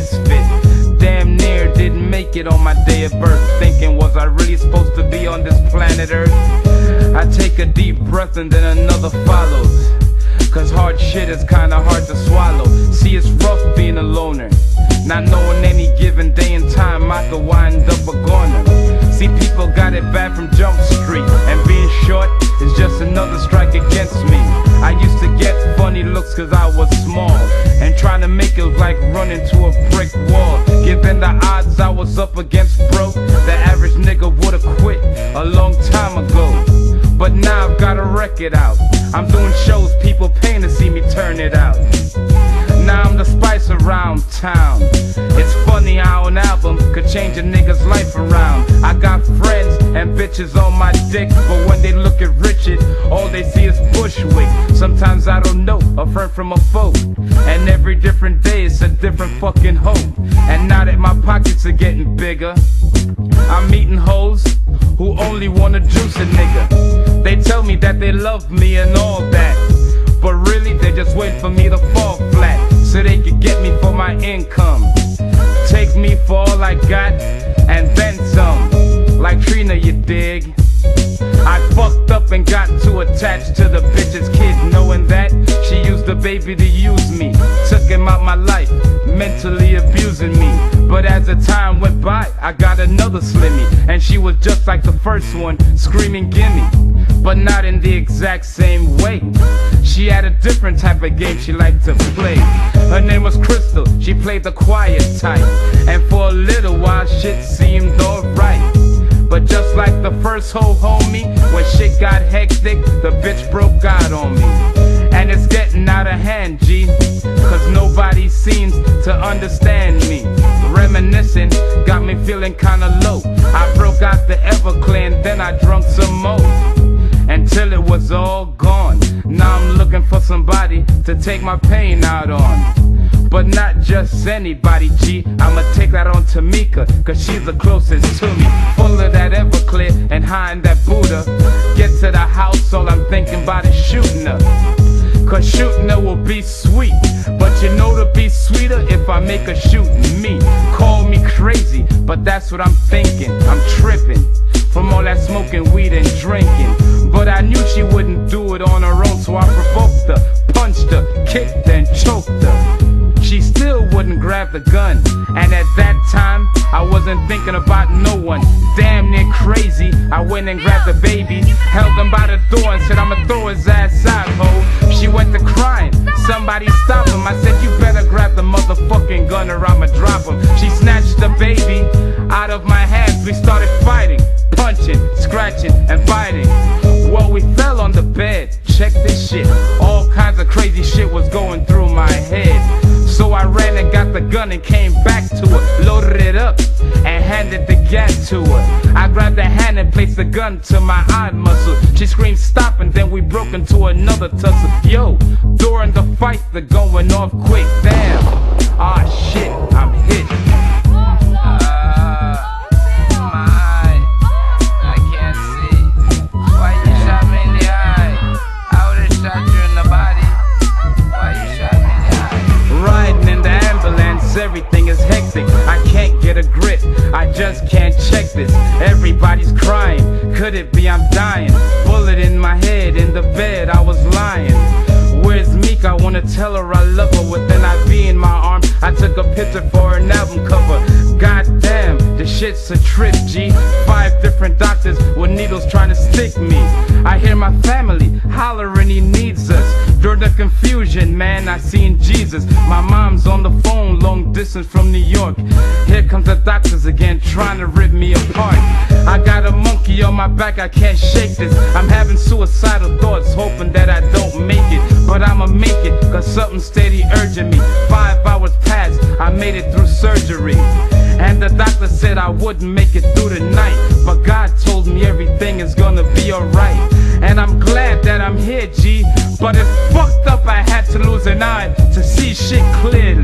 misfit. Damn near didn't make it on my day of birth. Thinking, was I really supposed to be on this planet Earth? I take a deep breath and then another follows, cause hard shit is kinda hard to swallow. See, it's rough being a loner, not knowing any given day and time I could wind up a goner. See, people got it bad from Jump Street, and being short is just another strike against me. I used to get funny looks cause I was small, and trying to make it was like running to a brick wall. Given the odds I was up against broke, the average nigga would've quit a long time ago. But now I've got a record out, I'm doing shows, people paying to see me turn it out. Now I'm the spice around town. It's funny how an album could change a nigga's life around. I got friends and bitches on my dick, but when they look at Richard, all they see is Bushwick. Sometimes I don't know a friend from a foe, and every different day it's a different fucking hoe. And now that my pockets are getting bigger, I'm meeting hoes who only wanna juice a nigga. They tell me that they love me and all that, but really they just wait for me to fall flat, so they could get me for my income. Take me for all I got, and then some. Like Trina, you dig? I fucked up and got too attached to the bitch's kid, knowing that she used the baby to use me. Took him out my life, mentally abusing me. But as the time went by, I got another slimmy, and she was just like the first one, screaming gimme, but not in the exact same way. She had a different type of game she liked to play. Her name was Crystal, she played the quiet type, and for a little while shit seemed alright. But just like the first hoe homie, when shit got hectic, the bitch broke out on me. And it's getting out of hand, G, cause nobody seems to understand me. Reminiscing got me feeling kinda low. I broke out the Everclear, then I drunk some more, until it was all gone. Now I'm looking for somebody to take my pain out on. But not just anybody, G, I'ma take that on Tamika, cause she's the closest to me. Full of that Everclear and high in that Buddha. Get to the house, all I'm thinking about is shooting her, cause shooting her will be sweet. But you know to be sweeter if I make her shoot me. Call me crazy, but that's what I'm thinking. I'm tripping from all that smoking weed and drinking. But I knew she wouldn't do it on her own, so I provoked her, punched her, kicked her and choked her. She still wouldn't grab the gun, and at that time I wasn't thinking about no one. Damn near crazy, I went and grabbed the baby, held him by the door and said I'ma throw his ass out, ho. She went to crying, somebody stop him. I said you better grab the motherfucking gun or I'ma drop him. She snatched the baby out of my hands, we started fighting, punching, scratching and biting. Well, we fell on the bed, check this shit, all kinds of crazy shit was going through my head. So I ran and got the gun and came back to her, loaded it up and handed the gat to her. I grabbed the hand and placed the gun to my eye muscle. She screamed stop, and then we broke into another tussle. Yo, during the fight they're going off quick, damn. Ah shit, I'm hit. Everything is hectic, I can't get a grip, I just can't check this. Everybody's crying, could it be I'm dying? Bullet in my head, in the bed I was lying. Where's Meek? I wanna tell her I love her with an IV in my arm. I took a picture for an album cover. Goddamn, the shit's a trip, G. 5 different doctors with needles trying to stick me. I hear my family hollering he needs us. During the confusion, man, I seen Jesus. My mom's on the phone, long distance from New York. Here comes the doctors again, trying to rip me apart. I got a monkey on my back, I can't shake this. I'm having suicidal thoughts, hoping that I don't make it. But I'ma make it, cause something steady urging me. 5 hours passed, I made it through surgery. And the doctor said I wouldn't make it through the night, but God told me everything is gonna be alright. And I'm glad that I'm here, G, but it's fucked up I had to lose an eye to see shit clear.